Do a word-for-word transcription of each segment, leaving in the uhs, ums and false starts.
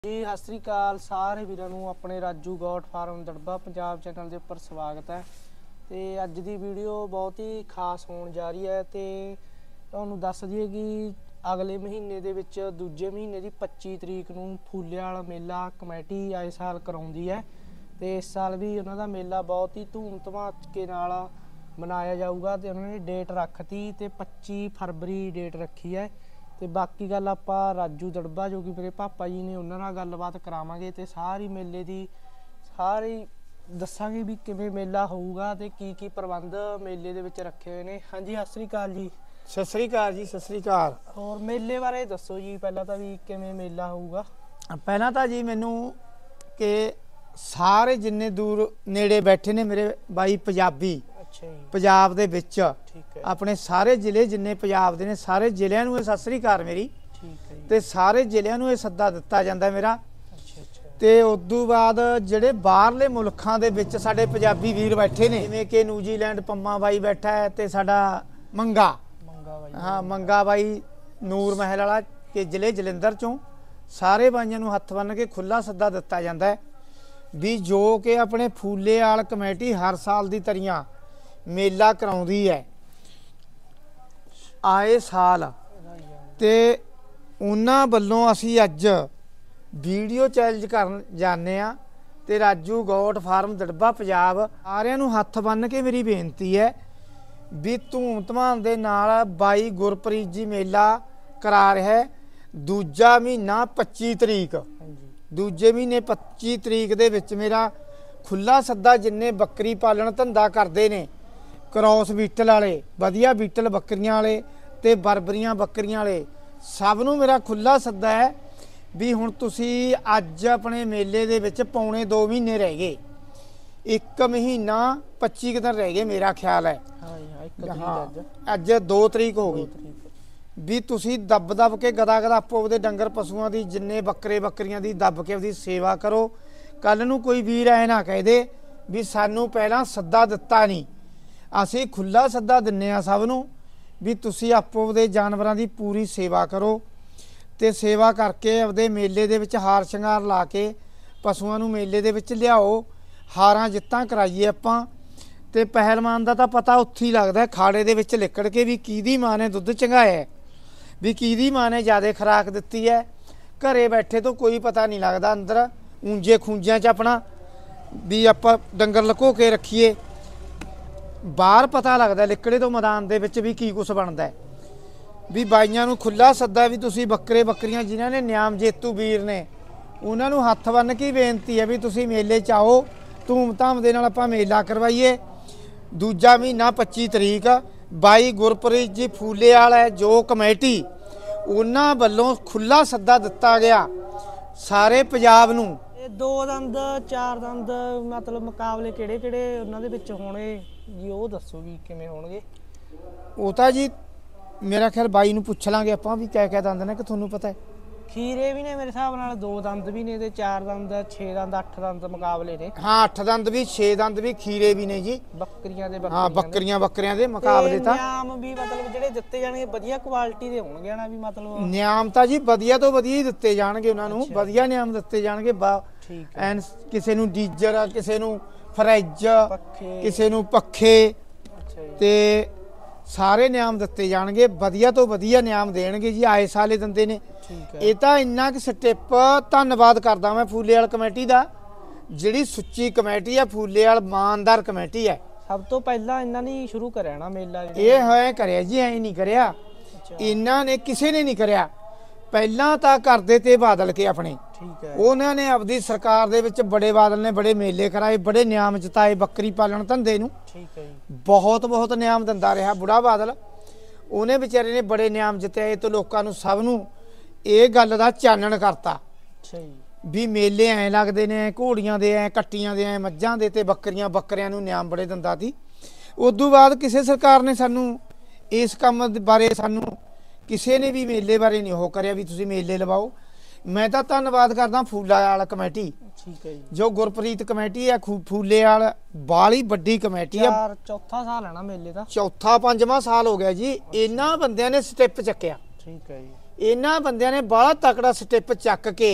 जी सत श्री अकाल सारे वीरां नूं अपने Raju goat farm Darba Punjab channel के उपर स्वागत है। तो अज की वीडियो बहुत ही खास होने जा रही है। तो तुहानूं दस दईए कि अगले महीने दे विच दूजे महीने की पच्ची तरीक नूं फूले वाला मेला कमेटी आए साल कराउंदी है। तो इस साल भी उन्हां दा मेला बहुत ही धूम धमाके नाल मनाया जाऊगा। तो उन्होंने डेट रखती तो पच्ची फरवरी डेट रखी है। तो बाकी गल आपां राजू दड़बा जो कि मेरे पापा जी ने उन्हां नाल गलबात करावांगे ते सारी मेले की सारी दसांगे भी किवें मेला होऊगा ते की की प्रबंध मेले दे विच रखे हुए ने। हाँ जी सत श्री अकाल जी। सत श्री अकाल जी। सत श्री अकाल। और मेले बारे दसो जी पहला तो भी किवें मेला होऊगा। पहला तो जी मैनू कि सारे जिन्ने दूर नेड़े बैठे ने मेरे बाई पंजाबी पंजाब दे विच अपने सारे जिले जिन्ने पंजाब दे ने सारे जिलिਆਂ ਨੂੰ सत श्री अकाल मेरी ते सारे जिलिਆਂ ਨੂੰ सद्दा दिता जाता मेरा। ते उदों बाद ਜਿਹੜੇ ਬਾਹਰਲੇ ਮੁਲਕਾਂ ਦੇ ਵਿੱਚ ਸਾਡੇ ਪੰਜਾਬੀ ਵੀਰ ਬੈਠੇ ਨੇ ਜਿਵੇਂ ਕਿ ਨਿਊਜ਼ੀਲੈਂਡ ਪੰਮਾ ਬਾਈ ਬੈਠਾ ਹੈ ਤੇ ਸਾਡਾ ਮੰਗਾ ਹਾਂ ਮੰਗਾ ਬਾਈ ਨੂਰ ਮਹਿਲ ਵਾਲਾ ਕਿ ਜ਼ਿਲ੍ਹੇ ਜਲੰਧਰ ਚੋਂ ਸਾਰੇ ਬਾਈਆਂ ਨੂੰ ਹੱਥ ਬੰਨ ਕੇ ਖੁੱਲਾ ਸੱਦਾ ਦਿੱਤਾ ਜਾਂਦਾ ਹੈ ਵੀ ਜੋ ਕਿ ਆਪਣੇ ਫੂਲੇਵਾਲ ਕਮੇਟੀ ਹਰ ਸਾਲ ਦੀ ਤਰੀਆਂ ਮੇਲਾ ਕਰਾਉਂਦੀ ਹੈ आए साल। तो उन्हां वल्लों असी अज वीडियो चैलेंज कर जाने आ ते राजू गॉट फार्म दड़बा पंजाब सारिआं नूं हत्थ बन के मेरी बेनती है भी धूम धमाम दे नाल बाई गुरप्रीत जी मेला करा रहा है। दूजा महीना पच्ची तरीक दूजे महीने पच्ची तरीक दे विच मेरा खुला सद्दा जिन्ने बकरी पालन धंधा करते ने क्रॉस बीटल वाले वधिया बीटल बकरियां वाले ते बरबरियां बकरियां वाले सब नूं मेरा खुला सद्दा है भी हुण तुसीं अज अपने मेले दे विच पौने दो महीने रह गए एक महीना पच्ची दिन रह गए मेरा ख्याल है। हाँ अज दो तरीक हो गई भी तुसीं दब दब के गदा गदा आपो आपदे डंगर पशुआं दी जिन्ने बकरे बकरियां दी दब के उसदी सेवा करो। कल नूं कोई वीर ऐ ना कह दे भी सानूं पहलां सद्दा दित्ता नहीं। असीं खुला सद्दा दिन्ने आ सब नूं भी तुसीं आपो आपदे जानवरां दी पूरी सेवा करो ते सेवा करके आपदे मेले दे विच हार शंगार ला के पशुआं नूं मेले दे विच लियाओ हारां जित्तां कराइए आपां। ते पहलवान दा तां पता उत्थे ही लगदा खाड़े दे विच लिकड़ के भी किहदी मां ने दुੱਧ चंगाया है भी किहदी मां ने ज़्यादा खुराक दित्ती है। घरे बैठे तो कोई पता नहीं लगदा अंदर ऊंजे खूंजियां च अपना भी आपां डंगर लको के रखीए बाहर पता लगता लिकड़े तो मैदान दे विच भी की कुछ बनता है। भी बाईयां नूं खुला सद्दा भी तुसीं बकरे बकरियां जिन्हां ने नियाम जेतू वीर ने उन्हां नूं हत्थ बन के बेनती है भी तुसीं मेले च आओ धूम धाम दे नाल आपां मेला करवाइए। दूजा महीना पच्ची तरीक बाई गुरप्रीत जी फूलेवाल है जो कमेटी उन्हां वल्लों खुला सद्दा दिता गया सारे पंजाब नूं। दो दंद चार दंद मतलब मुकाबले किहड़े किहड़े उन्हां दे विच होणे जी वो दसो भी किवें होणगे। वो तो जी मेरा ख्याल बाई नूं पुछ लांगे आपां भी क्या क्या दंद ने कि तुहानूं पता है। खीरे भी ने मेरे हिसाब नाल दो दंद भी ने ते चार दंद छे दंद अठ दंद मुकाबले ने। हाँ अठ दंद भी छे दंद भी खीरे भी ने जी बकरियां दे हाँ बकरियां बकरियां दे मुकाबले तां नियाम भी मतलब ਜਿਹੜੇ ਦਿੱਤੇ ਜਾਣਗੇ ਵਧੀਆ ਕੁਆਲਿਟੀ ਦੇ ਹੋਣਗੇ ਨਾ भी मतलब ਨਿਆਮ ਤਾਂ ਜੀ ਵਧੀਆ ਤੋਂ ਵਧੀਆ ਹੀ ਦਿੱਤੇ ਜਾਣਗੇ ਉਹਨਾਂ ਨੂੰ ਵਧੀਆ ਨਿਆਮ ਦਿੱਤੇ ਜਾਣਗੇ। ਠੀਕ ਐਨ ਕਿਸੇ ਨੂੰ ਡੀਜ਼ਰ ਕਿਸੇ ਨੂੰ ਫਰਿੱਜ ਕਿਸੇ ਨੂੰ ਪੱਖੇ ਤੇ ਸਾਰੇ ਨਿਆਮ ਦਿੱਤੇ ਜਾਣਗੇ ਵਧੀਆ ਤੋਂ ਵਧੀਆ ਨਿਆਮ ਦੇਣਗੇ ਜੀ ਆਏ ਸਾਲੇ ਦਿੰਦੇ ਨੇ। ਇਹ ਤਾਂ ਇੰਨਾ ਕਿ ਸਟੈਪ ਧੰਨਵਾਦ ਕਰਦਾ ਮੈਂ ਫੂਲੇਵਾਲ ਕਮੇਟੀ ਦਾ ਜਿਹੜੀ ਸੁੱਚੀ ਕਮੇਟੀ ਹੈ ਫੂਲੇਵਾਲ ਇਮਾਨਦਾਰ ਕਮੇਟੀ ਹੈ। ਸਭ ਤੋਂ ਪਹਿਲਾਂ ਇਹਨਾਂ ਨੇ ਸ਼ੁਰੂ ਕਰਿਆ ਨਾ ਮੇਲਾ ਇਹ ਹੋਇਆ ਕਰਿਆ ਜੀ ਐ ਨਹੀਂ ਕਰਿਆ ਇਹਨਾਂ ਨੇ ਕਿਸੇ ਨੇ ਨਹੀਂ ਕਰਿਆ ਪਹਿਲਾਂ ਤਾਂ ਕਰਦੇ ਤੇ ਬਾਦਲ ਕੇ ਆਪਣੇ ਠੀਕ ਹੈ ਉਹਨਾਂ ਨੇ ਆਪਦੀ ਸਰਕਾਰ ਦੇ ਵਿੱਚ ਬੜੇ ਬਾਦਲ ਨੇ ਬੜੇ ਮੇਲੇ ਕਰਾਏ ਬੜੇ ਨਿਆਮ ਜਿਤਾਏ ਬੱਕਰੀ ਪਾਲਣ ਧੰਦੇ ਨੂੰ ਠੀਕ ਹੈ ਬਹੁਤ ਬਹੁਤ ਨਿਆਮ ਦਿੰਦਾ ਰਿਹਾ ਬੁੜਾ ਬਾਦਲ ਉਹਨੇ ਵਿਚਾਰੇ ਨੇ ਬੜੇ ਨਿਆਮ ਜਿਤਾਏ ਤੇ ਲੋਕਾਂ ਨੂੰ ਸਭ ਨੂੰ ਇਹ ਗੱਲ ਦਾ ਚਾਨਣ ਕਰਤਾ ਵੀ ਮੇਲੇ ਐ ਲੱਗਦੇ ਨੇ ਘੋੜੀਆਂ ਦੇ ਐ ਕੱਟੀਆਂ ਦੇ ਐ ਮੱਝਾਂ ਦੇ ਤੇ ਬੱਕਰੀਆਂ ਬੱਕਰਿਆਂ ਨੂੰ ਨਿਆਮ ਬੜੇ ਦਿੰਦਾ ਸੀ। ਉਦੋਂ ਬਾਅਦ ਕਿਸੇ ਸਰਕਾਰ ਨੇ ਸਾਨੂੰ ਇਸ ਕੰਮ ਬਾਰੇ ਸਾਨੂੰ ਕਿਸੇ ਨੇ ਵੀ ਮੇਲੇ ਬਾਰੇ ਨਹੀਂ ਉਹ ਕਰਿਆ ਵੀ ਤੁਸੀਂ ਮੇਲੇ ਲਵਾਓ। मैं तो धन्नवाद करदा फूलेवाल कमेटी ठीक है जो गुरप्रीत कमेटी है फूलेवाल बाली वड्डी कमेटी है। चौथा साल है ना मेले दा चौथा पंजवां साल हो गया जी। इन्हां बंदियां ने स्टेप चक्या ठीक है जी इन्हां बंदियां ने बड़ा तकड़ा स्टेप चक के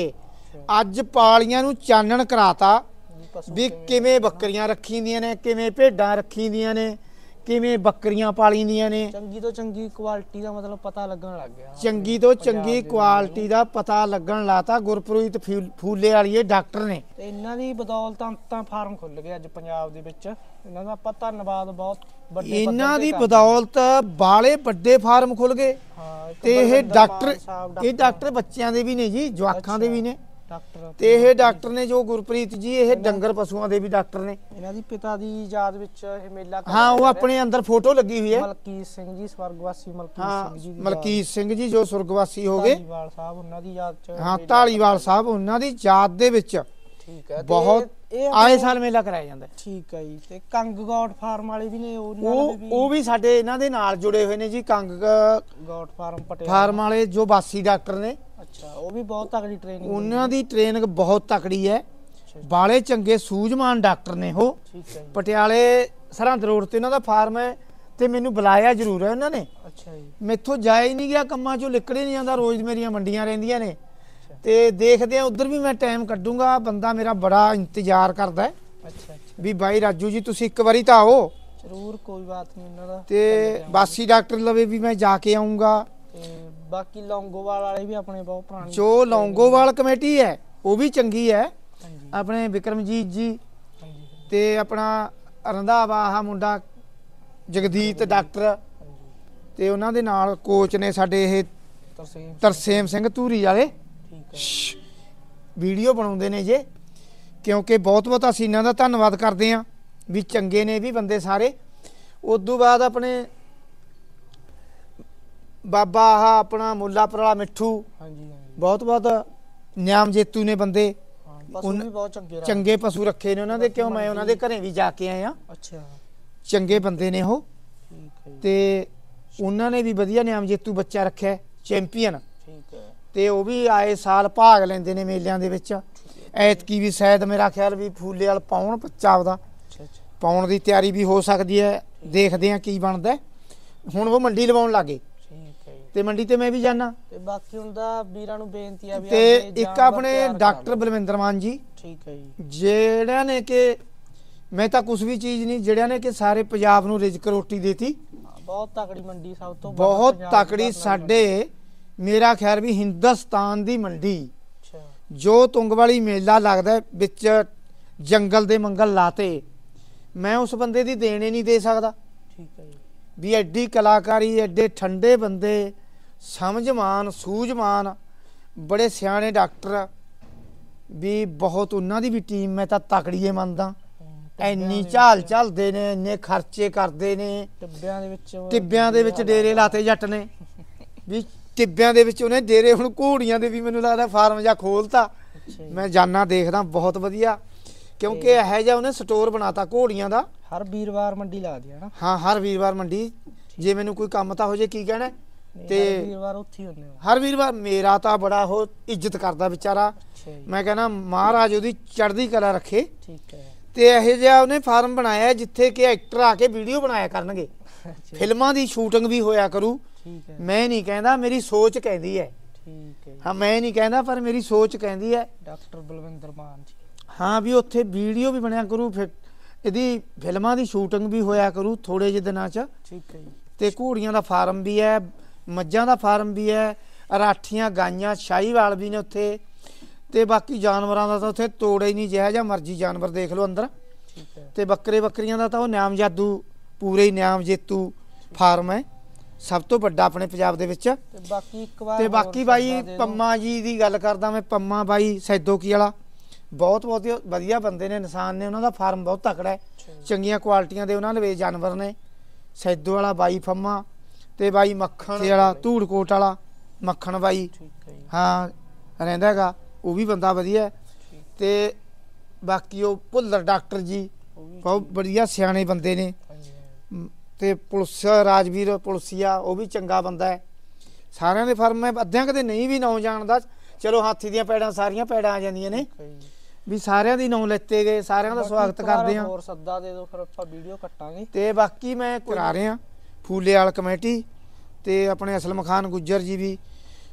ਅੱਜ ਪਾਲੀਆਂ ਨੂੰ ਚਾਨਣ ਕਰਾਤਾ ਪਸ਼ੂ ਵੀ ਕਿਵੇਂ ਬੱਕਰੀਆਂ ਰੱਖੀ ਦੀਆਂ ਨੇ, ਕਿਵੇਂ ਭੇਡਾਂ ਰੱਖੀ ਦੀਆਂ ਨੇ, ਕਿਵੇਂ ਬੱਕਰੀਆਂ ਪਾਲੀ ਦੀਆਂ ਨੇ। ਚੰਗੀ ਤੋਂ ਚੰਗੀ ਕੁਆਲਿਟੀ ਦਾ ਮਤਲਬ ਪਤਾ ਲੱਗਣ ਲੱਗ ਗਿਆ। ਚੰਗੀ ਤੋਂ ਚੰਗੀ ਕੁਆਲਿਟੀ ਦਾ ਪਤਾ ਲੱਗਣ ਲਾਤਾ। ਗੁਰਪ੍ਰੀਤ ਫੂਲੇ ਵਾਲੀਏ ਡਾਕਟਰ ਨੇ ਤੇ ਇਹਨਾਂ ਦੀ ਬਦੌਲਤ ਤਾਂ ਫਾਰਮ ਖੁੱਲ ਗਏ ਅੱਜ ਪੰਜਾਬ ਦੇ ਵਿੱਚ। ਇਹਨਾਂ ਦਾ ਆਪਾਂ ਧੰਨਵਾਦ ਬਹੁਤ ਵੱਡੇ ਇਹਨਾਂ ਦੀ ਬਦੌਲਤ ਬਾਲੇ ਵੱਡੇ ਫਾਰਮ ਖੁੱਲ ਗਏ। ਹਾਂ ਤੇ ਇਹ ਡਾਕਟਰ ਇਹ ਡਾਕਟਰ ਬੱਚਿਆਂ ਦੇ ਵੀ ਨੇ ਜੀ, ਜਵਾਕਾਂ ਦੇ ਵੀ ਨੇ ਡਾਕਟਰ। ਤੇ ਇਹ ਡਾਕਟਰ ਨੇ ਜੋ ਗੁਰਪ੍ਰੀਤ ਜੀ ਇਹ ਡੰਗਰ ਪਸ਼ੂਆਂ ਦੇ ਵੀ ਡਾਕਟਰ ਨੇ। ਇਹਨਾਂ ਦੀ ਪਿਤਾ ਦੀ ਯਾਦ ਵਿੱਚ ਇਹ ਮੇਲਾ ਹਾਂ ਉਹ ਆਪਣੇ ਅੰਦਰ ਫੋਟੋ ਲੱਗੀ ਹੋਈ ਹੈ। ਮਲਕੀਤ ਸਿੰਘ ਜੀ ਸਵਰਗਵਾਸੀ ਮਲਕੀਤ ਸਿੰਘ ਜੀ। ਮਲਕੀਤ ਸਿੰਘ ਜੀ ਜੋ ਸੁਰਗਵਾਸੀ ਹੋ ਗਏ। ਢਾਲੀਵਾਲ ਸਾਹਿਬ ਉਹਨਾਂ ਦੀ ਯਾਦ ਚ। ਹਾਂ ਢਾਲੀਵਾਲ ਸਾਹਿਬ ਉਹਨਾਂ ਦੀ ਯਾਦ ਦੇ ਵਿੱਚ ਠੀਕ ਹੈ। ਬਹੁਤ ਆਏ ਸਾਲ ਮੇਲਾ ਕਰਾਇਆ ਜਾਂਦਾ। ਠੀਕ ਹੈ ਜੀ। ਤੇ ਕੰਗ ਗੌਡ ਫਾਰਮ ਵਾਲੇ ਵੀ ਨੇ ਉਹ ਉਹ ਵੀ ਸਾਡੇ ਇਹਨਾਂ ਦੇ ਨਾਲ ਜੁੜੇ ਹੋਏ ਨੇ ਜੀ। Kang goat farm Patiala farm ਵਾਲੇ ਜੋ ਬਾਸੀ ਡਾਕਟਰ ਨੇ। ਅੱਛਾ ਉਹ ਵੀ ਬਹੁਤ ਤਕੜੀ ਟ੍ਰੇਨਿੰਗ ਉਹਨਾਂ ਦੀ ਟ੍ਰੇਨਿੰਗ ਬਹੁਤ ਤਕੜੀ ਹੈ। ਬਾਲੇ ਚੰਗੇ ਸੂਝਵਾਨ ਡਾਕਟਰ ਨੇ ਉਹ। ਠੀਕ ਹੈ। ਪਟਿਆਲੇ ਸਰਹੰਦ ਰੋਡ ਤੇ ਉਹਨਾਂ ਦਾ ਫਾਰਮ ਹੈ ਤੇ ਮੈਨੂੰ ਬੁਲਾਇਆ ਜ਼ਰੂਰ ਹੈ ਉਹਨਾਂ ਨੇ। ਅੱਛਾ ਜੀ। ਮੈਥੋਂ ਜਾ ਹੀ ਨਹੀਂ ਗਿਆ, ਕੰਮਾਂ ਚੋਂ ਨਿਕਲੇ ਨਹੀਂ ਜਾਂਦਾ। ਰੋਜ਼ ਮੇਰੀਆਂ ਮੰਡੀਆਂ ਰਹਿੰਦੀਆਂ ਨੇ ਤੇ ਦੇਖਦੇ ਆ ਉਧਰ ਵੀ ਮੈਂ ਟਾਈਮ ਕੱਢੂੰਗਾ। ਬੰਦਾ ਮੇਰਾ ਬੜਾ ਇੰਤਜ਼ਾਰ ਕਰਦਾ ਹੈ। ਅੱਛਾ ਅੱਛਾ ਵੀ ਬਾਈ ਰਾਜੂ ਜੀ ਤੁਸੀਂ ਇੱਕ ਵਾਰੀ ਤਾਂ ਆਓ ਜ਼ਰੂਰ। ਕੋਈ ਬਾਤ ਨਹੀਂ ਇਹਨਾਂ ਦਾ। ਤੇ ਬਾਸੀ ਡਾਕਟਰ ਲਵੇ ਵੀ ਮੈਂ ਜਾ ਕੇ ਆਉਂਗਾ। ਤੇ ਬਾਕੀ ਲੌਂਗੋਵਾਲ ਵਾਲੇ ਵੀ ਆਪਣੇ ਬਹੁਤ ਪੁਰਾਣੇ ਜੋ ਲੌਂਗੋਵਾਲ ਕਮੇਟੀ ਹੈ ਉਹ ਵੀ ਚੰਗੀ ਹੈ। ਹਾਂਜੀ ਆਪਣੇ ਵਿਕਰਮਜੀਤ ਜੀ ਹਾਂਜੀ ਤੇ ਆਪਣਾ ਰੰਧਾਵਾ ਆਹ ਮੁੰਡਾ ਜਗਦੀਤ ਡਾਕਟਰ ਤੇ ਉਹਨਾਂ ਦੇ ਨਾਲ ਕੋਚ ਨੇ ਸਾਡੇ ਇਹ ਤਰਸੇਮ ਤਰਸੇਮ ਸਿੰਘ ਧੂਰੀ ਵਾਲੇ। ਠੀਕ ਹੈ। ਵੀਡੀਓ ਬਣਾਉਂਦੇ ਨੇ ਜੇ, ਕਿਉਂਕਿ ਬਹੁਤ ਬਹੁਤ ਅਸੀਂ ਇਹਨਾਂ ਦਾ ਧੰਨਵਾਦ ਕਰਦੇ ਹਾਂ ਵੀ ਚੰਗੇ ਨੇ ਵੀ ਬੰਦੇ ਸਾਰੇ। ਉਦੋਂ ਬਾਅਦ ਆਪਣੇ ਬਾਬਾ ਆਹ ਆਪਣਾ ਮੁੱਲਾਪੁਰ ਵਾਲਾ ਮਿੱਠੂ ਹਾਂਜੀ ਹਾਂਜੀ ਬਹੁਤ ਬਹੁਤ ਨਿਆਮ ਜੇਤੂ ਨੇ ਬੰਦੇ। ਹਾਂ ਪਸ਼ੂ ਵੀ ਬਹੁਤ ਚੰਗੇ ਚੰਗੇ ਪਸ਼ੂ ਰੱਖੇ ਨੇ ਉਹਨਾਂ ਦੇ। ਕਿਉਂ ਮੈਂ ਉਹਨਾਂ ਦੇ ਘਰੇ ਵੀ ਜਾ ਕੇ ਆਇਆ। ਅੱਛਾ ਚੰਗੇ ਬੰਦੇ ਨੇ ਉਹ। ਠੀਕ ਹੈ ਤੇ ਉਹਨਾਂ ਨੇ ਵੀ ਵਧੀਆ ਨਿਆਮ ਜੇਤੂ ਬੱਚਾ ਰੱਖਿਆ ਚੈਂਪੀਅਨ। ਠੀਕ ਹੈ। ਤੇ ਉਹ ਵੀ ਆਏ ਸਾਲ ਭਾਗ ਲੈਂਦੇ ਨੇ ਮੇਲਿਆਂ ਦੇ ਵਿੱਚ। ਐਤਕੀ ਵੀ ਸ਼ਾਇਦ ਮੇਰਾ ਖਿਆਲ ਵੀ ਫੂਲੇ ਵਾਲ ਪਾਉਣ ਬੱਚਾ ਆਪਦਾ। ਅੱਛਾ ਅੱਛਾ ਪਾਉਣ ਦੀ ਤਿਆਰੀ ਵੀ ਹੋ ਸਕਦੀ ਹੈ। ਦੇਖਦੇ ਆ ਕੀ ਬਣਦਾ। ਹੁਣ ਉਹ ਮੰਡੀ ਲਵਾਉਣ ਲੱਗੇ ਠੀਕ ਹੈ ਜੀ। ਤੇ ਮੰਡੀ ਤੇ ਮੈਂ ਵੀ ਜਾਣਾ। ਤੇ ਬਾਕੀ ਹੁਣ ਦਾ ਵੀਰਾਂ ਨੂੰ ਬੇਨਤੀ ਆ ਵੀ ਤੇ ਆਪਣੇ ਇੱਕ ਜਾਨਵਰ ਆਪਣੇ ਤਿਆਰ ਕਰਾ ਡਾਕਟਰ ਲਓ। ਬਲਵਿੰਦਰ ਮਾਨ ਜੀ ਠੀਕ ਹੈ ਜੀ। ਜਿਹੜਿਆਂ ਨੇ ਕਿ ਮੈਂ ਤਾਂ ਕੁਝ ਵੀ ਚੀਜ਼ ਨਹੀਂ, ਜਿਹੜਿਆਂ ਨੇ ਕਿ ਸਾਰੇ ਪੰਜਾਬ ਨੂੰ ਰਿਜ਼ਕ ਰੋਟੀ ਦੇਤੀ। ਹਾਂ, ਬਹੁਤ ਤਕੜੀ ਮੰਡੀ ਸਭ ਤੋਂ ਵੱਧ ਬਹੁਤ ਪੰਜਾਬ ਦੀ ਤਕੜੀ ਧਰਤੀ ਸਾਡੇ ਮੇਰਾ ਖਿਆਲ ਵੀ ਹਿੰਦੁਸਤਾਨ ਦੀ ਮੰਡੀ। ਅੱਛਾ ਜੋ ਤੁੰਗ ਵਾਲੀ ਮੇਲਾ ਲੱਗਦਾ ਹੈ, ਵਿੱਚ ਜੰਗਲ ਦੇ ਮੰਗਲ ਲਾਤੇ। ਮੈਂ ਉਸ ਬੰਦੇ ਦੀ ਦੇਣੇ ਨਹੀਂ ਦੇ ਸਕਦਾ ਠੀਕ ਹੈ ਜੀ। ਵੀ ਐਡੀ ਕਲਾਕਾਰੀ, ਐਡੇ ਠੰਡੇ ਬੰਦੇ, ਸਮਝਮਾਨ ਸੂਝਮਾਨ, ਬੜੇ ਸਿਆਣੇ ਡਾਕਟਰ ਵੀ ਬਹੁਤ। ਉਹਨਾਂ ਦੀ ਵੀ ਟੀਮ ਮੈਂ ਤਾਂ ਤਕੜੀਏ ਮੰਨਦਾ। ਇੰਨੀ ਝਾਲ ਝਲਦੇ ਨੇ, ਇੰਨੇ ਖਰਚੇ ਕਰਦੇ ਨੇ। ਟਿੱਬਿਆਂ ਦੇ ਵਿੱਚ ਟਿੱਬਿਆਂ ਦੇ ਵਿੱਚ ਡੇਰੇ ਲਾਤੇ ਜੱਟ ਨੇ ਵੀ। ਟਿੱਬਿਆਂ ਦੇ ਵਿੱਚ ਉਹਨੇ ਡੇਰੇ ਹੁਣ ਘੋੜੀਆਂ ਦੇ ਵੀ ਮੈਨੂੰ ਲੱਗਦਾ ਫਾਰਮ ਜਾਂ ਖੋਲਤਾ। ਮੈਂ ਜਾਨਾ ਦੇਖਦਾ ਬਹੁਤ ਵਧੀਆ, ਕਿਉਂਕਿ ਇਹੋ ਜਿਹਾ ਉਹਨੇ ਸਟੋਰ ਬਣਾਤਾ ਘੋੜੀਆਂ ਦਾ। ਹਰ ਵੀਰਵਾਰ ਮੰਡੀ ਲੱਗਦੀ ਹੈ ਨਾ। ਹਾਂ ਹਰ ਵੀਰਵਾਰ ਮੰਡੀ। ਜੇ ਮੈਨੂੰ ਕੋਈ ਕੰਮ ਤਾਂ ਹੋ ਜੇ ਕੀ ਕਹਿਣਾ। ਤੇ ਵੀਰਵਾਰ ਉੱਥੇ ਹੀ ਹੁੰਦੇ ਹੋ। ਹਰ ਵੀਰਵਾਰ ਮੇਰਾ ਤਾਂ ਬੜਾ ਉਹ ਇੱਜ਼ਤ ਕਰਦਾ ਵਿਚਾਰਾ। ਮੈਂ ਕਹਿੰਦਾ ਮਹਾਰਾਜ ਉਹਦੀ ਚੜ੍ਹਦੀ ਕਲਾ ਰੱਖੇ। ਠੀਕ ਹੈ। ਤੇ ਇਹੋ ਜਿਹਾ ਉਹਨੇ ਫਾਰਮ ਬਣਾਇਆ ਜਿੱਥੇ ਕਿ ਐਕਟਰ ਆ ਕੇ ਵੀਡੀਓ ਬਣਾਇਆ ਕਰਨਗੇ। ਫਿਲਮਾਂ ਦੀ ਸ਼ੂਟਿੰਗ ਵੀ ਹੋਇਆ ਕਰੂ। ਠੀਕ ਹੈ। ਮੈਂ ਨਹੀਂ ਕਹਿੰਦਾ, ਮੇਰੀ ਸੋਚ ਕਹਿੰਦੀ ਹੈ। ਠੀਕ ਹੈ। ਹਾਂ ਮੈਂ ਨਹੀਂ ਕਹਿੰਦਾ ਪਰ ਮੇਰੀ ਸੋਚ ਕਹਿੰਦੀ ਹੈ। ਡਾਕਟਰ ਬਲਵਿੰਦਰ ਮਾਨ ਜੀ। ਹਾਂ ਵੀ ਉੱਥੇ ਵੀਡੀਓ ਵੀ ਬਣਿਆ ਕਰੂ, ਫਿਰ ਇਹਦੀ ਫਿਲਮਾਂ ਦੀ ਸ਼ੂਟਿੰਗ ਵੀ ਹੋਇਆ ਕਰੂ ਥੋੜੇ ਜਿਹੇ ਦਿਨਾਂ 'ਚ। ਠੀਕ ਹੈ ਜੀ। ਤੇ ਘੋੜੀਆਂ ਦਾ ਫਾਰਮ ਵੀ ਹੈ, ਮੱਝਾਂ ਦਾ ਫਾਰਮ ਵੀ ਹੈ, ਰਾਠੀਆਂ ਗਾਈਆਂ ਸ਼ਾਹੀਵਾਲ ਵੀ ਨੇ ਉੱਥੇ। ਤੇ ਬਾਕੀ ਜਾਨਵਰਾਂ ਦਾ ਤਾਂ ਉੱਥੇ ਤੋੜੇ ਹੀ ਨਹੀਂ, ਜਿਹੜਾ ਜਿਹਾ ਮਰਜ਼ੀ ਜਾਨਵਰ ਦੇਖ ਲਓ ਅੰਦਰ। ਠੀਕ ਹੈ। ਤੇ ਬੱਕਰੇ ਬੱਕਰੀਆਂ ਦਾ ਤਾਂ ਉਹ ਨਿਆਮ ਜਾਦੂ ਪੂਰੇ ਹੀ ਨਿਆਮ ਜੇਤੂ ਫਾਰਮ ਹੈ, ਸਭ ਤੋਂ ਵੱਡਾ ਆਪਣੇ ਪੰਜਾਬ ਦੇ ਵਿੱਚ। ਤੇ ਬਾਕੀ ਇੱਕ ਵਾਰ ਤੇ ਬਾਕੀ ਬਾਈ ਪੰਮਾ ਜੀ ਦੀ ਗੱਲ ਕਰਦਾ ਮੈਂ। ਪੰਮਾ ਬਾਈ ਸੈਦੋਕੀ ਵਾਲਾ ਬਹੁਤ ਬਹੁਤ ਵਧੀਆ ਬੰਦੇ ਨੇ, ਇਨਸਾਨ ਨੇ। ਉਹਨਾਂ ਦਾ ਫਾਰਮ ਬਹੁਤ ਤਕੜਾ ਹੈ, ਚੰਗੀਆਂ ਕੁਆਲਿਟੀਆਂ ਦੇ ਉਹਨਾਂ ਲਵੇ ਜਾਨਵਰ ਨੇ। ਸੈਦੋ ਵਾਲਾ ਬਾਈ ਪੰਮਾ ਤੇ ਬਾਈ ਮੱਖਣ ਵਾਲਾ ਧੂੜਕੋਟ ਵਾਲਾ ਮੱਖਣ ਬਾਈ। ਹਾਂ ਰਹਿੰਦਾ ਹੈਗਾ, ਉਹ ਵੀ ਬੰਦਾ ਵਧੀਆ। ਤੇ ਬਾਕੀ ਉਹ ਭੁੱਲਰ ਡਾਕਟਰ ਜੀ ਬਹੁਤ ਵਧੀਆ ਸਿਆਣੇ ਬੰਦੇ ਨੇ। ਤੇ ਪੁਲਿਸ ਰਾਜਵੀਰ ਪੁਲਸੀਆ ਉਹ ਵੀ ਚੰਗਾ ਬੰਦਾ ਹੈ। ਸਾਰਿਆਂ ਦੇ ਫਾਰਮ ਮੈਂ ਅੱਧਿਆਂ ਕਦੇ ਨਹੀਂ ਵੀ ਨਾਂ ਜਾਣਦਾ। ਚਲੋ ਹਾਥੀ ਦੀਆਂ ਪੈੜਾਂ ਸਾਰੀਆਂ ਪੈੜਾਂ ਆ ਜਾਂਦੀਆਂ ਨੇ ਵੀ ਸਾਰਿਆਂ ਦੀ ਨਾਂ ਲੈਤੇ ਗਏ। ਸਾਰਿਆਂ ਦਾ ਸਵਾਗਤ ਕਰਦੇ ਆ। ਹੋਰ ਸੱਦਾ ਦੇ ਦਿਓ ਫਿਰ ਆਪਾਂ ਵੀਡੀਓ ਕੱਟਾਂਗੇ। ਤੇ ਬਾਕੀ ਮੈਂ ਕਰਾ ਰਿਹਾ ਫੂਲੇ ਵਾਲ ਕਮੇਟੀ ਤੇ ਆਪਣੇ ਅਸਲਮ ਖਾਨ ਗੁੱਜਰ ਜੀ ਵੀ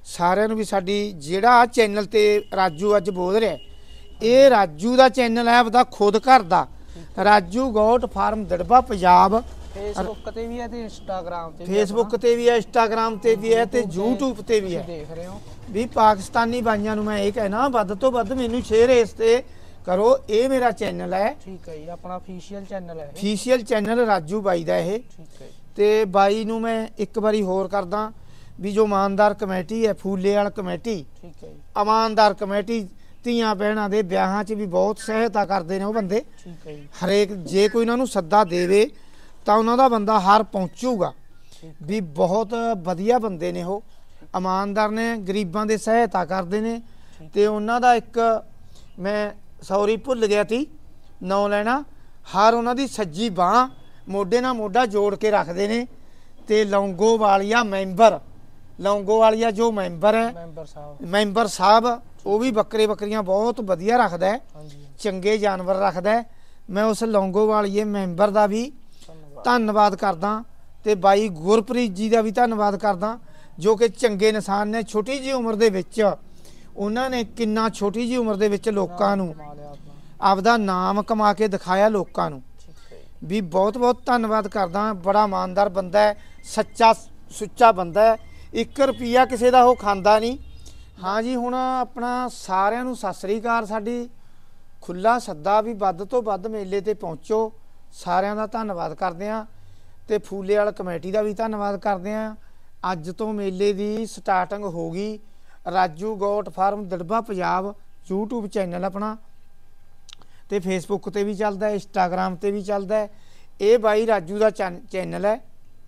ਸਾਰਿਆਂ ਨੂੰ ਵੀ ਸਾਡੀ ਜਿਹੜਾ ਚੈਨਲ ਤੇ ਰਾਜੂ ਅੱਜ ਬੋਲ ਰਿਹਾ, ਇਹ ਰਾਜੂ ਦਾ ਚੈਨਲ ਹੈ ਆਪਦਾ ਖੁਦ ਘਰ ਦਾ, Raju goat farm Darba Punjab. Facebook ਤੇ ਵੀ ਹੈ ਤੇ ਇੰਸਟਾਗ੍ਰਾਮ ਤੇ ਵੀ ਫੇਸਬੁੱਕ ਤੇ ਵੀ ਹੈ, ਇੰਸਟਾਗ੍ਰਾਮ ਤੇ ਵੀ ਹੈ ਤੇ YouTube ਤੇ ਵੀ ਹੈ। ਦੇਖ ਰਹੇ ਹੋ ਵੀ ਪਾਕਿਸਤਾਨੀ ਬਾਈਆਂ ਨੂੰ ਮੈਂ ਇਹ ਕਹਿਣਾ, ਵੱਧ ਤੋਂ ਵੱਧ ਮੈਨੂੰ ਸ਼ੇਅਰ ਇਸ ਤੇ ਕਰੋ। ਇਹ ਮੇਰਾ ਚੈਨਲ ਹੈ, ਠੀਕ ਹੈ ਜੀ, ਆਪਣਾ ਅਫੀਸ਼ੀਅਲ ਚੈਨਲ ਹੈ, ਅਫੀਸ਼ੀਅਲ ਚੈਨਲ ਰਾਜੂ ਬਾਈ ਦਾ ਇਹ। ਠੀਕ ਹੈ। ਤੇ ਬਾਈ ਨੂੰ ਮੈਂ ਇੱਕ ਵਾਰੀ ਹੋਰ ਕਰਦਾ ਵੀ ਜੋ ਇਮਾਨਦਾਰ ਕਮੇਟੀ ਹੈ, ਫੂਲੇ ਵਾਲਾ ਕਮੇਟੀ, ਠੀਕ ਹੈ ਜੀ, ਇਮਾਨਦਾਰ ਕਮੇਟੀ, ਧੀਆਂ ਭੈਣਾਂ ਦੇ ਵਿਆਹਾਂ 'ਚ ਵੀ ਬਹੁਤ ਸਹਾਇਤਾ ਕਰਦੇ ਨੇ ਉਹ ਬੰਦੇ। ਠੀਕ ਹੈ ਜੀ। ਹਰੇਕ ਜੇ ਕੋਈ ਉਹਨਾਂ ਨੂੰ ਸੱਦਾ ਦੇਵੇ ਤਾਂ ਉਹਨਾਂ ਦਾ ਬੰਦਾ ਹਰ ਪਹੁੰਚੂਗਾ। ਵੀ ਬਹੁਤ ਵਧੀਆ ਬੰਦੇ ਨੇ ਉਹ, ਇਮਾਨਦਾਰ ਨੇ, ਗਰੀਬਾਂ ਦੇ ਸਹਾਇਤਾ ਕਰਦੇ ਨੇ। ਤੇ ਉਹਨਾਂ ਦਾ ਇੱਕ ਮੈਂ ਸੌਰੀ ਭੁੱਲ ਗਿਆ ਤੀ ਨਾਂ ਲੈਣਾ, ਹਰ ਉਹਨਾਂ ਦੀ ਸੱਜੀ ਬਾਂਹ ਮੋਢੇ ਨਾਲ ਮੋਢਾ ਜੋੜ ਕੇ ਰੱਖਦੇ ਨੇ। ਤੇ ਲੌਂਗੋ ਵਾਲੀਆ ਮੈਂਬਰ, ਲੌਂਗੋ ਵਾਲੀਆ ਜੋ ਮੈਂਬਰ ਹੈ, ਮੈਂਬਰ ਸਾਹਿਬ ਮੈਂਬਰ ਸਾਹਿਬ, ਉਹ ਵੀ ਬੱਕਰੇ ਬੱਕਰੀਆਂ ਬਹੁਤ ਵਧੀਆ ਰੱਖਦਾ ਹੈ, ਚੰਗੇ ਜਾਨਵਰ ਰੱਖਦਾ ਹੈ। ਮੈਂ ਉਸ ਲੌਂਗੋ ਵਾਲੀਏ ਮੈਂਬਰ ਦਾ ਵੀ ਧੰਨਵਾਦ ਕਰਦਾ ਤੇ ਬਾਈ ਗੁਰਪ੍ਰੀਤ ਜੀ ਦਾ ਵੀ ਧੰਨਵਾਦ ਕਰਦਾ, ਜੋ ਕਿ ਚੰਗੇ ਇਨਸਾਨ ਨੇ। ਛੋਟੀ ਜਿਹੀ ਉਮਰ ਦੇ ਵਿੱਚ ਉਹਨਾਂ ਨੇ ਕਿੰਨਾ ਛੋਟੀ ਜਿਹੀ ਉਮਰ ਦੇ ਵਿੱਚ ਲੋਕਾਂ ਨੂੰ ਆਪਦਾ ਨਾਮ ਕਮਾ ਕੇ ਦਿਖਾਇਆ ਲੋਕਾਂ ਨੂੰ। ਵੀ ਬਹੁਤ ਬਹੁਤ ਧੰਨਵਾਦ ਕਰਦਾ। ਬੜਾ ਇਮਾਨਦਾਰ ਬੰਦਾ ਹੈ, ਸੱਚਾ ਸੁੱਚਾ ਬੰਦਾ ਹੈ, ਇੱਕ ਰੁਪਈਆ ਕਿਸੇ ਦਾ ਉਹ ਖਾਂਦਾ ਨਹੀਂ। ਹਾਂ ਜੀ, ਹੁਣ ਆਪਣਾ ਸਾਰਿਆਂ ਨੂੰ ਸਤਿ ਸ੍ਰੀ ਅਕਾਲ। ਸਾਡੀ ਖੁੱਲਾ ਸੱਦਾ ਵੀ ਵੱਧ ਤੋਂ ਵੱਧ ਮੇਲੇ ਤੇ ਪਹੁੰਚੋ। ਸਾਰਿਆਂ ਦਾ ਧੰਨਵਾਦ ਕਰਦੇ ਹਾਂ ਤੇ ਫੂਲੇ ਵਾਲਾ ਕਮੇਟੀ ਦਾ ਵੀ ਧੰਨਵਾਦ ਕਰਦੇ ਹਾਂ। ਅੱਜ ਤੋਂ ਮੇਲੇ ਦੀ ਸਟਾਰਟਿੰਗ ਹੋ ਗਈ। Raju goat farm Darba Punjab YouTube channel ਆਪਣਾ, ਤੇ ਫੇਸਬੁੱਕ ਤੇ ਵੀ ਚੱਲਦਾ, ਇੰਸਟਾਗ੍ਰਾਮ ਤੇ ਵੀ ਚੱਲਦਾ। ਇਹ ਬਾਈ ਰਾਜੂ ਦਾ ਚੈਨਲ ਹੈ।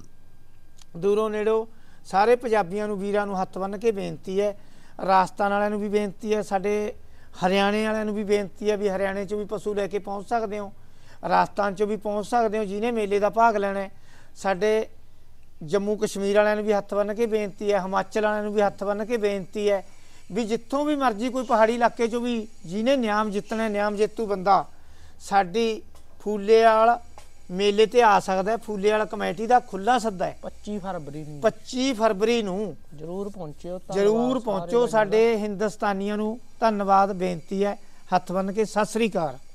ਦੂਰੋਂ ਨੇੜੋਂ ਸਾਰੇ ਪੰਜਾਬੀਆਂ ਨੂੰ, ਵੀਰਾਂ ਨੂੰ ਹੱਥ ਬੰਨ੍ਹ ਕੇ ਬੇਨਤੀ ਹੈ, ਰਾਜਸਥਾਨ ਵਾਲਿਆਂ ਨੂੰ ਵੀ ਬੇਨਤੀ ਹੈ, ਸਾਡੇ ਹਰਿਆਣੇ ਵਾਲਿਆਂ ਨੂੰ ਵੀ ਬੇਨਤੀ ਹੈ ਵੀ ਹਰਿਆਣੇ 'ਚ ਵੀ ਪਸ਼ੂ ਲੈ ਕੇ ਪਹੁੰਚ ਸਕਦੇ ਹੋ, ਰਾਜਸਥਾਨ 'ਚ ਵੀ ਪਹੁੰਚ ਸਕਦੇ ਹੋ ਜਿਹਨੇ ਮੇਲੇ ਦਾ ਭਾਗ ਲੈਣਾ ਹੈ। ਸਾਡੇ ਜੰਮੂ ਕਸ਼ਮੀਰ ਵਾਲਿਆਂ ਨੂੰ ਵੀ ਹੱਥ ਬੰਨ੍ਹ ਕੇ ਬੇਨਤੀ ਹੈ, ਹਿਮਾਚਲ ਵਾਲਿਆਂ ਨੂੰ ਵੀ ਹੱਥ ਬੰਨ੍ਹ ਕੇ ਬੇਨਤੀ ਹੈ ਵੀ ਜਿੱਥੋਂ ਵੀ ਮਰਜ਼ੀ ਕੋਈ ਪਹਾੜੀ ਇਲਾਕੇ 'ਚੋਂ ਵੀ ਜਿਹਨੇ ਨਿਆਮ ਜਿੱਤਣਾ, ਨਿਆਮ ਜੇਤੂ ਬੰਦਾ ਸਾਡੀ ਫੂਲੇ ਵਾਲਾ ਮੇਲੇ ਤੇ ਆ ਸਕਦਾ। ਫੂਲੇ ਵਾਲਾ ਕਮੇਟੀ ਦਾ ਖੁੱਲਾ ਸੱਦਾ ਹੈ ਪੱਚੀ ਫਰਵਰੀ ਨੂੰ, ਪੱਚੀ ਫਰਵਰੀ ਨੂੰ ਜਰੂਰ ਪਹੁੰਚਿਓ, ਜਰੂਰ ਪਹੁੰਚੋ। ਸਾਡੇ ਹਿੰਦੁਸਤਾਨੀਆਂ ਨੂੰ ਧੰਨਵਾਦ ਬੇਨਤੀ ਹੈ, ਹੱਥ ਬੰਨ੍ਹ ਕੇ ਸਤਿ ਸ੍ਰੀ ਅਕਾਲ।